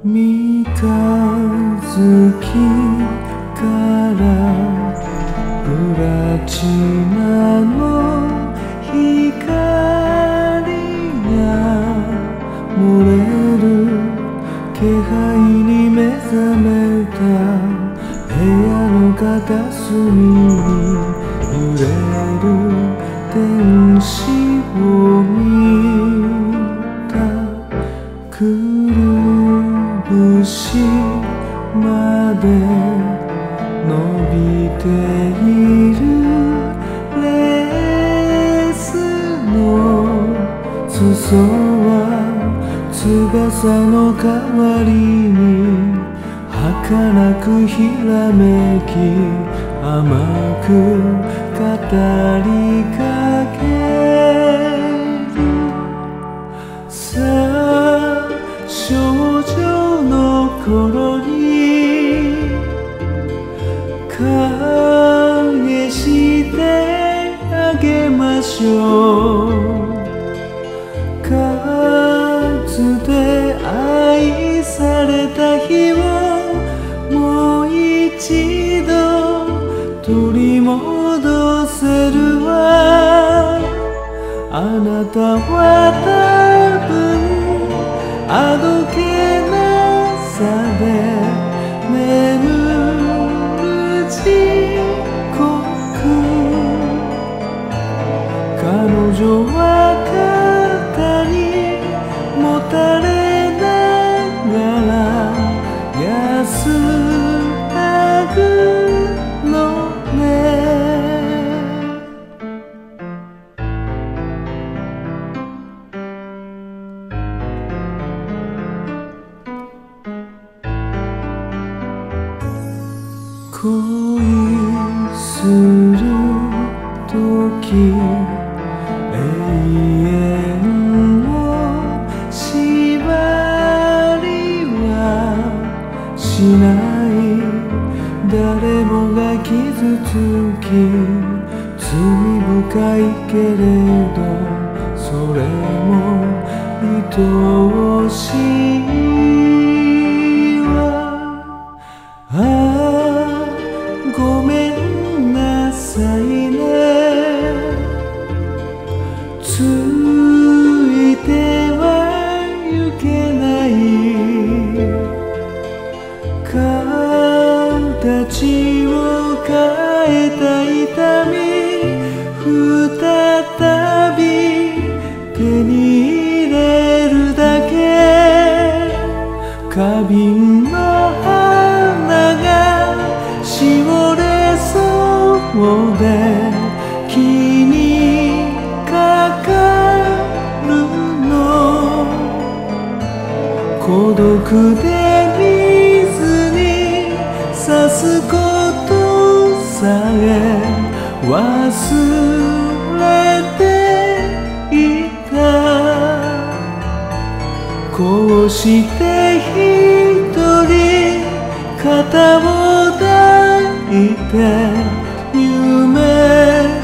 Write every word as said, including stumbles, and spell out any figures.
三日月からプラチナの光が漏れる気配に目覚めた部屋の片隅に揺れる天使を見た。くるぶしまで伸びているレースの裾は翼の代わりに儚くひらめき甘く語りかける。さあ少女の頃に返してあげましょう。かつて愛された日をもう一度取り戻せるわ。あなたは多分あどけなさで眠る時刻。彼女は肩にもたれながら安らぐのね。恋するとき永遠の縛りはしない誰もが傷つき罪深いけれどそれも愛おしいわ。ああごめんなさいね。ついてはゆけない形を変えた痛み再び手に入れるだけ。花瓶の花がしおれそうで気にかかるの。孤独で水に刺すことさえ忘れていた。こうして一人肩を抱いて夢